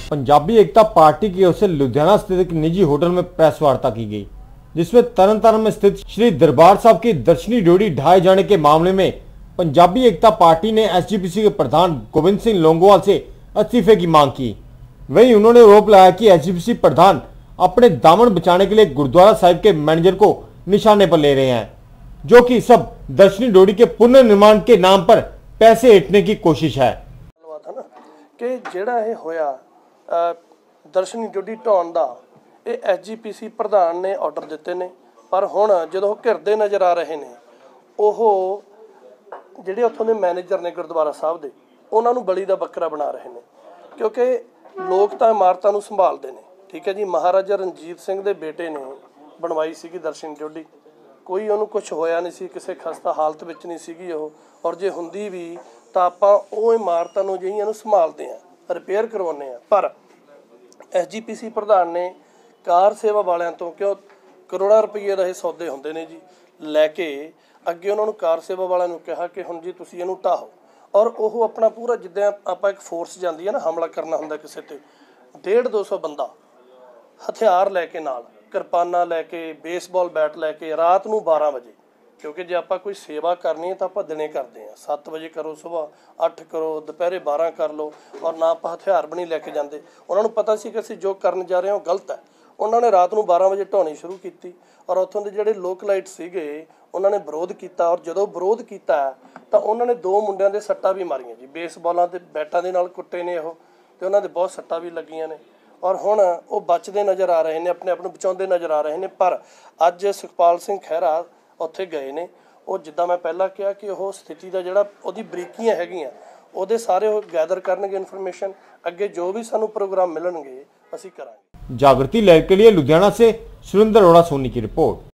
Punjabi Ekta party की ओर से लुधियाना स्थित एक निजी होटल में प्रेस वार्ता की गई, जिसमें तरनतारन में स्थित श्री दरबार साहब की दर्शनी ड्योढ़ी ढाए जाने के मामले में पंजाबी एकता पार्टी ने एसजीपीसी के प्रधान गोविंद सिंह लोंगोवाल से इस्तीफे की मांग की। वहीं उन्होंने आरोप लगाया कि एसजीपीसी प्रधान अपने दामन बचाने के लिए गुरुद्वारा साहिब के मैनेजर को निशाने पर ले रहे हैं, जो कि सब दर्शनी ड्योढ़ी के पुनर्निर्माण के नाम पर पैसे ऐंठने की कोशिश है। कि ਜਿਹੜਾ ਇਹ ਹੋਇਆ ਦਰਸ਼ਨੀ ड्योढ़ी ਢਾਉਣ ਦਾ ਇਹ ਐਸਜੀਪੀਸੀ ਪ੍ਰਧਾਨ ਨੇ ਆਰਡਰ ਦਿੱਤੇ ਨੇ, ਪਰ ਹੁਣ ਜਦੋਂ ਘਿਰਦੇ ਨਜ਼ਰ ਆ ਰਹੇ ਨੇ ਉਹ ਜਿਹੜੇ ਉੱਥੋਂ ਦੇ ਮੈਨੇਜਰ ਨੇ ਗੁਰਦੁਆਰਾ ਸਾਹਿਬ ਦੇ ਉਹਨਾਂ ਨੂੰ ਬਲੀ ਦਾ ਬੱਕਰਾ ਬਣਾ ਰਹੇ ਨੇ, ਕਿਉਂਕਿ ਲੋਕ ਤਾਂ ਇਮਾਰਤਾਂ ਨੂੰ ਸੰਭਾਲਦੇ ਨੇ। ਠੀਕ ਹੈ ਜੀ, ਮਹਾਰਾਜਾ ਰਣਜੀਤ ਸਿੰਘ ਦੇ ਬੇਟੇ ਨੇ ਬਣਵਾਈ ਸੀਗੀ ਦਰਸ਼ਨੀ ड्योढ़ी, ਕੋਈ ਉਹਨੂੰ ਕੁਝ ਹੋਇਆ ਨਹੀਂ ਸੀ, ਕਿਸੇ ਖਸਤਾ ਹਾਲਤ ਵਿੱਚ ਨਹੀਂ ਸੀਗੀ ਉਹ, ਔਰ ਜੇ ਹੁੰਦੀ ਵੀ ਤਾਂ ਆਪਾਂ ਉਹ ਇਮਾਰਤਾਂ ਨੂੰ ਜਿਹੜੀਆਂ ਨੂੰ ਸੰਭਾਲਦੇ ਆ, ਰਿਪੇਅਰ ਕਰਵਾਉਂਦੇ ਆ। ਪਰ ਐਸਜੀਪੀਸੀ ਪ੍ਰਧਾਨ ਨੇ ਕਾਰ ਸੇਵਾ ਵਾਲਿਆਂ ਤੋਂ, ਕਿਉਂ ਕਰੋੜਾਂ ਰੁਪਏ ਦਾ ਇਹ ਸੌਦੇ ਹੁੰਦੇ ਨੇ ਜੀ, ਲੈ ਕੇ ਅੱਗੇ ਉਹਨਾਂ ਨੂੰ ਕਾਰ ਸੇਵਾ ਵਾਲਿਆਂ ਨੂੰ ਕਿਹਾ ਕਿ ਹੁਣ ਜੀ ਤੁਸੀਂ ਇਹਨੂੰ ਢਾਹੋ, ਔਰ ਉਹ ਆਪਣਾ ਪੂਰਾ ਜਿੱਦਾਂ ਆਪਾਂ ਇੱਕ ਫੋਰਸ ਜਾਂਦੀ ਹੈ ਨਾ ਹਮਲਾ ਕਰਨਾ ਹੁੰਦਾ ਕਿਸੇ ਤੇ, 150-200 ਬੰਦਾ ਹਥਿਆਰ ਲੈ ਕੇ ਨਾਲ ਕਿਰਪਾਨਾਂ ਲੈ ਕੇ ਬੇਸਬਾਲ ਬੈਟ ਲੈ ਕੇ ਰਾਤ ਨੂੰ 12 ਵਜੇ, क्योंकि जो आप कोई सेवा करनी है तो आप दिने करते हैं, 7 बजे करो, सुबह 8 करो, दोपहरे 12 कर लो, और ना आप हथियार भी नहीं लैके जाते। उन्होंने पता सी कि असीं जो करन जा रहे हो गलत है। उन्होंने रात को 12 बजे ढाउणी शुरू की, और उत्थों के जोड़े लोकलाइट सीगे उन्होंने विरोध किया, और जो विरोध किया तो उन्होंने 2 मुंडियां दे सट्टां भी मारियां जी, बेसबॉलां ते बैटां दे नाल कुट्टे ने ओह, ते उन्हां दे बहुत सट्टां भी लगियां ने, और हुण वो बचते नज़र आ रहे हैं, अपने आप नूं बचाउंदे नज़र आ रहे हैं। पर अज सुखपाल सिंह खैरा उत्थे गए ने, ਉਹ ਜਿੱਦਾਂ ਮੈਂ ਪਹਿਲਾਂ ਕਿਹਾ ਕਿ ਉਹ ਸਥਿਤੀ ਦਾ ਜਿਹੜਾ ਉਹਦੀ ਬਰੀਕੀਆਂ ਹੈਗੀਆਂ ਉਹਦੇ ਸਾਰੇ ਉਹ ਗੈਦਰ ਕਰਨਗੇ ਇਨਫੋਰਮੇਸ਼ਨ, ਅੱਗੇ ਜੋ ਵੀ ਸਾਨੂੰ प्रोग्राम मिलणगे ਅਸੀਂ ਕਰਾਂਗੇ। जागृति लहर के लिए लुधियाना से सुरेंद्र अरोड़ा सोनी की रिपोर्ट।